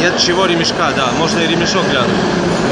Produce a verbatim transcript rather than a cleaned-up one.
Для чего ремешка, да. Можно и ремешок глянуть.